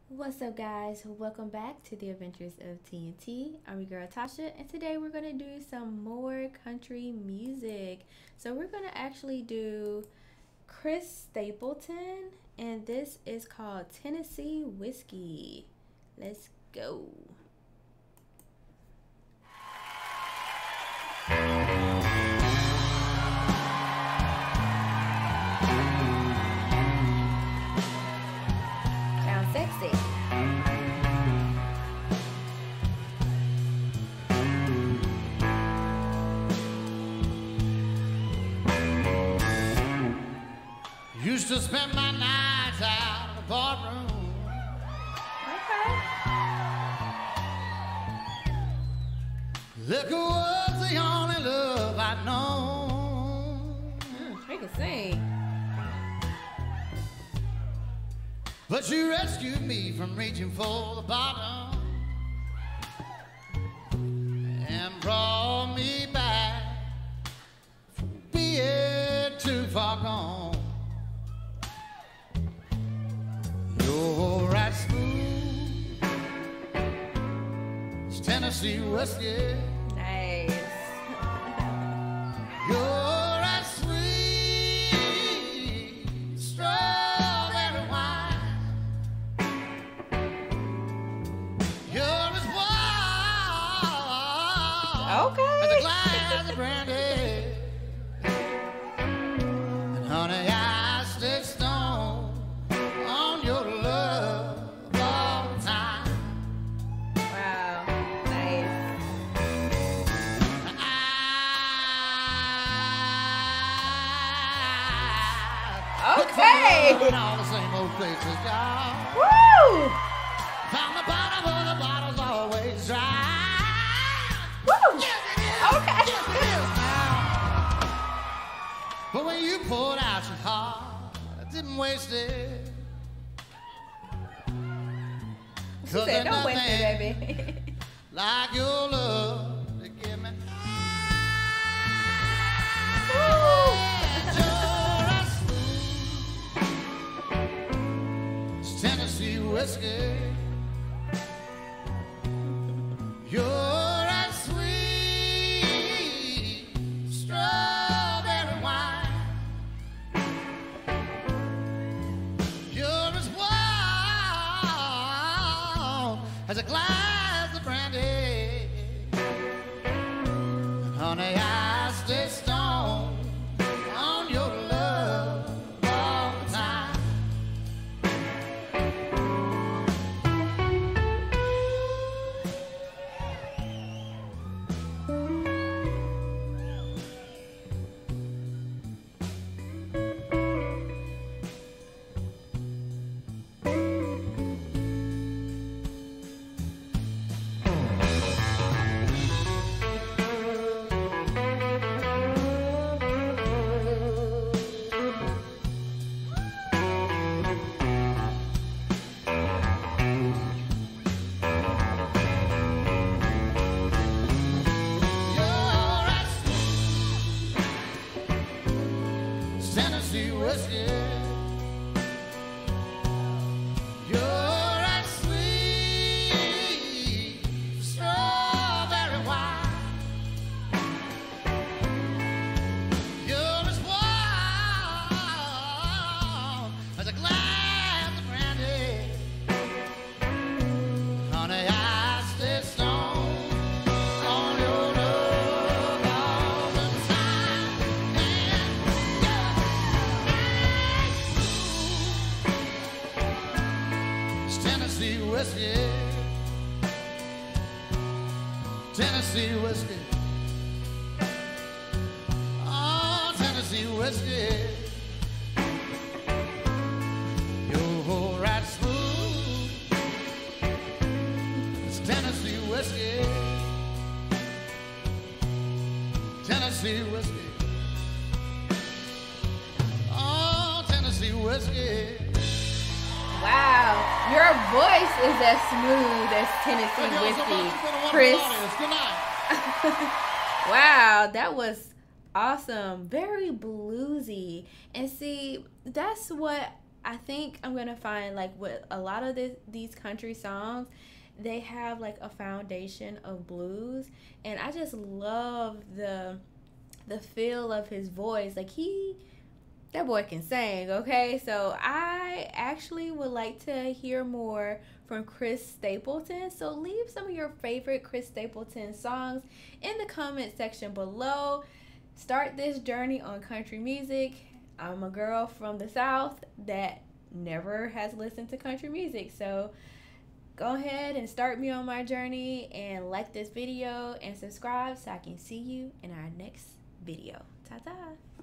What's up, guys? Welcome back to the Adventures of TNT. I'm your girl Tasha, and today we're going to do some more country music. So, we're going to actually do Chris Stapleton, and this is called Tennessee Whiskey. Let's go. Sounds sexy. Used to spend my nights out in the barroom. Okay. Liquor was the only love I'd known. He can sing. But you rescued me from reaching for the bottom and brought me back from being too far gone. You're right smooth as Tennessee whiskey. Nice. You're as sweet strawberry wine. You're as warm Okay. as a glass of brandy. And honey, I stay stoned on your love all the time. Wow. Nice. Okay. In all the same old places, y'all. Woo! Found the bottom of the bottle's always dry. Woo! Yes, it is. Okay. Yes, it is now. But when you poured out your heart, I didn't waste it. She said, don't waste it, baby. Like your love to give me. You're as smooth as Tennessee whiskey. You're as sweet strawberry wine. You're as warm as a glass of brandy. And honey, I stay stoned on your love all the time. You're as sweet as Tennessee whiskey. You're as sweet as strawberry wine. You're as warm as a glass of brandy. Honey, I stay stoned on your love all the time. It's Tennessee whiskey. Tennessee whiskey. Oh, Tennessee whiskey. You're right smooth. It's Tennessee whiskey. Tennessee whiskey. Oh, Tennessee whiskey. Wow, your voice is as smooth as Tennessee whiskey, Chris. Good night. Wow, that was awesome. Very bluesy. And see, that's what I think I'm gonna find like with a lot of these country songs, they have like a foundation of blues, and I just love the feel of his voice. Like that boy can sing, okay? So I actually would like to hear more from Chris Stapleton. So leave some of your favorite Chris Stapleton songs in the comment section below. Start this journey on country music. I'm a girl from the South that never has listened to country music. So go ahead and start me on my journey, and like this video and subscribe so I can see you in our next video. Ta-ta!